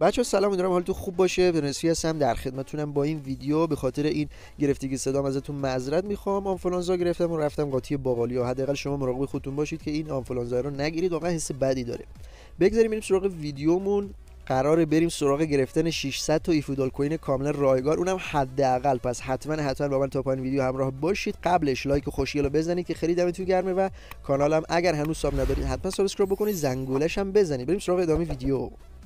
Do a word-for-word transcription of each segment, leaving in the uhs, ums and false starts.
بچه‌ها سلام، امیدوارم حالتون خوب باشه. پرنسی هستم در خدمتتونم با این ویدیو. به خاطر این گرفتگی صدام ازتون معذرت میخوام. آنفولانزا گرفتم و رفتم قاطی باقالیا. حداقل شما مراقب خودتون باشید که این آنفولانزا رو نگیرید، واقعا حس بدی داره. بگذاریم بریم سراغ ویدیومون. قراره بریم سراغ گرفتن ششصد تا ایفودال کوین کاملا رایگان، اونم حداقل. پس حتما حتما با من تا پایان ویدیو همراه باشید. قبلش لایک و خوشگل رو بزنید که خیلی دمتون گرمه و کانالم اگر هنوز ساب ندارید حتما سابسکرایب بکنید، زنگولش هم بزنید. بریم سراغ ادامه ویدیو.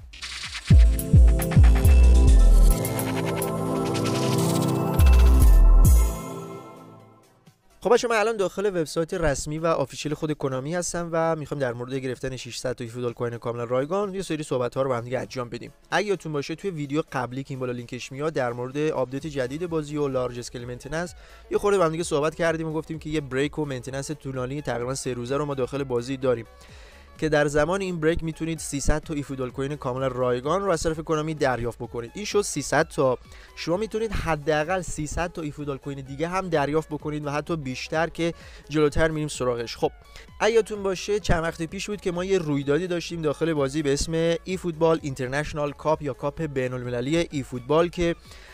خب بچه‌ها، من الان داخل وبسایت رسمی و آفیشیال خود کنامی هستم و میخوام در مورد گرفتن ششصد تا ایفودال کوین کاملا رایگان یه سری صحبت‌ها رو با هم دیگه انجام بدیم. اگه یادتون باشه توی ویدیو قبلی که این بالا لینکش میاد در مورد آپدیت جدید بازی و لارج اسکیل مینتیننس یه خورده با هم دیگه صحبت کردیم و گفتیم که یه بریک و مینتیننس طولانی تقریبا سه روزه رو ما داخل بازی داریم که در زمان این بریک میتونید سیصد تا ایفودال کوین کاملا رایگان رو از طرف کنامی دریافت بکنید. این شد سیصد تا. شما میتونید حداقل سیصد تا ایفودال کوین دیگه هم دریافت بکنید و حتی بیشتر که جلوتر میریم سراغش. خب یادتون باشه چند وقت پیش بود که ما یه رویدادی داشتیم داخل بازی به اسم ای فوتبال اینترنشنال کاپ یا کاپ بین‌المللی ای فوتبال که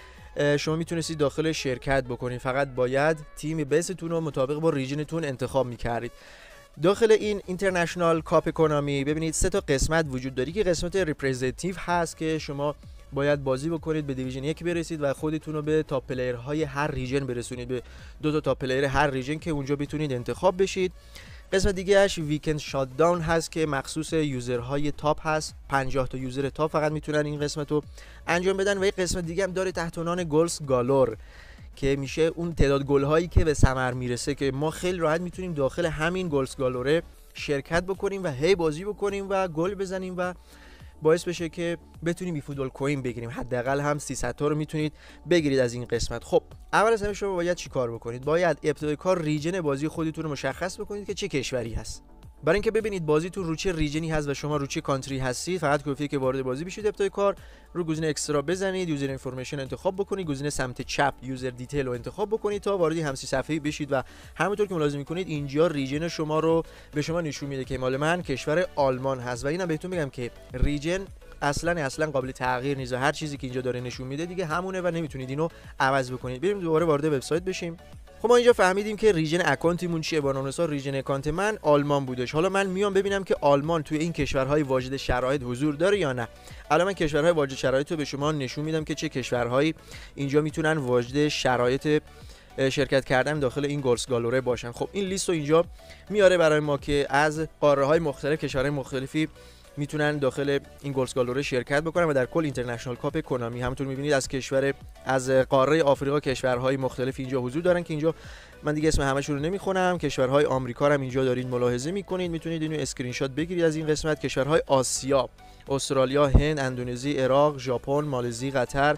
شما میتونستید داخل شرکت بکنید. فقط باید تیم بیستون رو مطابق با ریجنتون انتخاب میکردید. داخل این اینترنشنال کاپ کنامی ببینید سه تا قسمت وجود داره که قسمت ریپرزنتیتیو هست که شما باید بازی بکنید، به دیویژن یک برسید و خودتون رو به تاپ پلیرهای هر ریجن برسونید، به دو تا تاپ پلیر هر ریجن که اونجا بتونید انتخاب بشید. قسمت دیگه اش ویکند شات داون هست که مخصوص یوزرهای تاپ هست. پنجاه تا یوزر تاپ فقط میتونن این قسمت رو انجام بدن. و یک قسمت دیگه هم داره تحت عنوان گلز گالور که میشه اون تعداد گل هایی که به ثمر میرسه که ما خیلی راحت میتونیم داخل همین گلز گالوره شرکت بکنیم و هی بازی بکنیم و گل بزنیم و باعث بشه که بتونیم ایفودال کوین بگیریم. حداقل هم سیصد تا رو میتونید بگیرید از این قسمت. خب اول از همه شما باید چیکار بکنید؟ باید ابتدای کار ریجن بازی خودتون رو مشخص بکنید که چه کشوری هست. برای اینکه ببینید بازیتون رو چه ریجنی هست و شما رو چه کانتری هستید، فقط کافیه که وارد بازی بشید. ابتدای کار رو گزینه اکسترا بزنید، یوزر اینفورمیشن انتخاب بکنید، گزینه سمت چپ یوزر دیتیل رو انتخاب بکنید تا وارد همین صفحه بشید و همونطور که ملاحظه می‌کنید اینجا ریجن شما رو به شما نشون میده که مال من کشور آلمان هست. و اینم بهتون میگم که ریجن اصلا اصلا قابل تغییر نیست و هر چیزی که اینجا داره نشون میده دیگه همونه و نمیتونید اینو عوض بکنید. بریم دوباره وارد وبسایت بشیم. خب ما اینجا فهمیدیم که ریجن اکانتمون چیه. با نام مثال ریجن اکانت من آلمان بودش. حالا من میام ببینم که آلمان توی این کشورهای واجد شرایط حضور داره یا نه. الان من کشورهای واجد شرایط رو به شما نشون میدم که چه کشورهایی اینجا میتونن واجد شرایط شرکت کردن داخل این گلز گالوره باشن. خب این لیست رو اینجا میاره برای ما که از قاره‌های مختلف، کشورهای مختلفی میتونن داخل این گلز گالوره شرکت بکنن و در کل اینترنشنال کاپ کنامی همونطور میبینید از کشور از قاره آفریقا کشورهای مختلف اینجا حضور دارن که اینجا من دیگه اسم همه‌شون رو نمیخونم. کشورهای آمریکا هم اینجا دارید ملاحظه میکنید، میتونید اینو اسکرین شات بگیرید از این قسمت. کشورهای آسیا، استرالیا، هند، اندونزی، عراق، ژاپن، مالزی، قطر،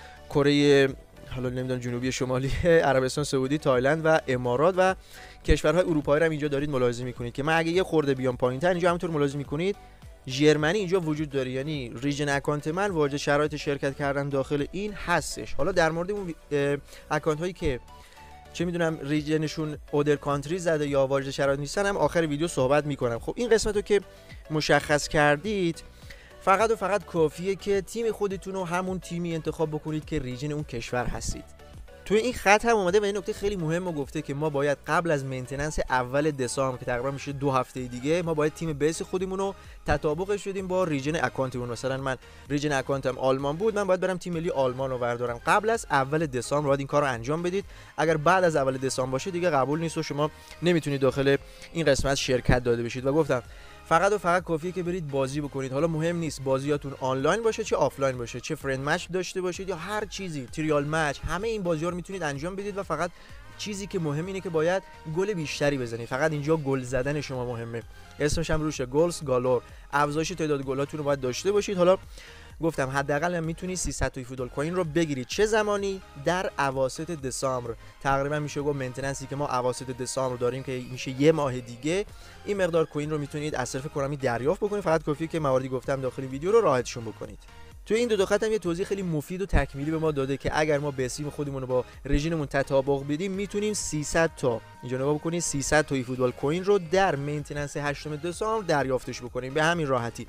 کره حالا نمیدونم جنوبی شمالی، عربستان سعودی، تایلند و امارات و کشورهای اروپایی هم اینجا دارید ملاحظه میکنید که من اگه یه خورده بیام پایین‌تر اینجا همونطور ملاحظه میکنید ژرمنی اینجا وجود داره. یعنی ریجن اکانت من واجد شرایط شرکت کردن داخل این هستش. حالا در مورد اون اکانت هایی که چه میدونم ریجنشون اودر کانتری زده یا واجد شرایط نیستن هم آخر ویدیو صحبت میکنم. خب این قسمت رو که مشخص کردید فقط و فقط کافیه که تیم خودتون رو همون تیمی انتخاب بکنید که ریجن اون کشور هستید. توی این خط هم اومده و این نکته خیلی مهمه گفته که ما باید قبل از مینتیننس اول دسامبر که تقریبا میشه دو هفته دیگه ما باید تیم بیس خودمون رو تطابقش بدیم با ریجن اکانتمون. مثلا من ریجن اکانتم آلمان بود، من باید برم تیم ملی آلمان رو بردارم. قبل از اول دسامبر باید این کار رو انجام بدید. اگر بعد از اول دسامبر باشه دیگه قبول نیست و شما نمیتونید داخل این قسمت شرکت داده بشید. و گفتم فقط و فقط کافیه که برید بازی بکنید. حالا مهم نیست بازیاتون آنلاین باشه چه آفلاین باشه، چه فرند مچ داشته باشید یا هر چیزی، تریال مچ، همه این بازی‌ها رو میتونید انجام بدید و فقط چیزی که مهم اینه که باید گل بیشتری بزنید. فقط اینجا گل زدن شما مهمه. اسمش هم روشه، گلز گالور. افزایش تعداد گلاتون رو باید داشته باشید. حالا گفتم حداقل هم میتونید سیصد تا ایفودال کوین رو بگیرید. چه زمانی؟ در اواسط دسامبر. تقریبا میشه گفت مینتیننسی که ما اواسط دسامبر داریم که میشه یه ماه دیگه این مقدار کوین رو میتونید از طرف کنامی دریافت بکنید. فقط کافیه که مواردی گفتم داخل ویدیو رو راحتشون بکنید. توی این دو تا خط هم یه توضیح خیلی مفید و تکمیلی به ما داده که اگر ما بیسیم خودمون رو با رژیممون تطابق بدیم میتونیم سیصد تا اینجا نگاه بکنید سیصد تا ایفودال کوین رو در مینتیننس هشتم دسامبر دریافتش بکنیم به همین راحتی.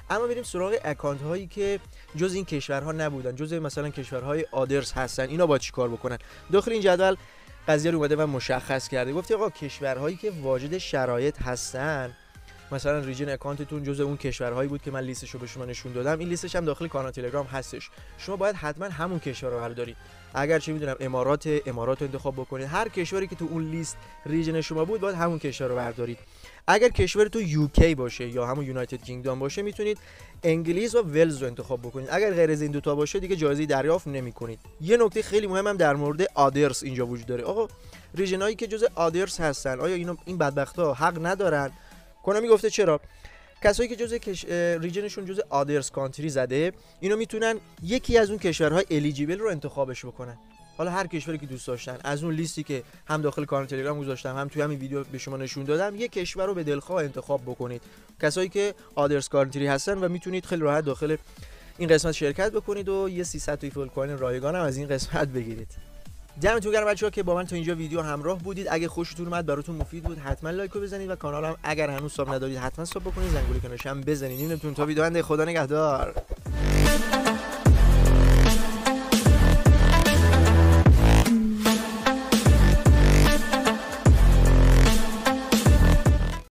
اما بریم سراغ اکانت هایی که جز این کشورها نبودن، جز مثلا کشورهای آدرس هستن، اینا با چی کار بکنن. داخل این جدول قضیه رو اومده و مشخص کرده، گفته آقا کشورهایی که واجد شرایط هستن، مثلا ریجن اکانتتون جزء اون کشورهایی بود که من لیستش رو به شما نشون دادم، این لیستش هم داخل کانال تلگرام هستش، شما باید حتما همون کشور رو بردارید. اگر چه میدونم امارات امارات رو انتخاب بکنید، هر کشوری که تو اون لیست ریجن شما بود باید همون کشور رو بردارید. اگر کشور تو یوکی باشه یا همون یونایتد کینگدام باشه میتونید انگلیس و ولز رو انتخاب بکنید. اگر غیر از این دو تا باشه دیگه جایزه دریافت نمی‌کنید. یه نکته خیلی مهمم در مورد آدرس اینجا وجود داره. آقا ریجنایی که جزء آدرس هستن آیا اینا این بدبخت‌ها حق ندارن؟ کنامی گفته چرا؟ کسایی که جزء کش... ریجنشون جزء آدرس کانتری زده، اینا میتونن یکی از اون کشورهای الیجیبل رو انتخابش بکنن. حالا هر کشوری که دوست داشتن از اون لیستی که هم داخل کانال تلگرام گذاشتم هم توی همین ویدیو به شما نشون دادم، یک کشور رو به دلخواه انتخاب بکنید. کسایی که آدرس کانتری هستن و میتونید خیلی راحت داخل این قسمت شرکت بکنید و یه سیصد تا فول کوین رایگان هم از این قسمت بگیرید. دمتون گرم بچه‌ها که با من تا اینجا ویدیو همراه بودید. اگه خوشتون اومد براتون مفید بود حتما لایک رو بزنید و کانالم اگر هنوز ساب ندارید حتما ساب بکنید، زنگوله کنارش هم بزنید. اینتون تا ویدیو آینده، خدا نگهدار.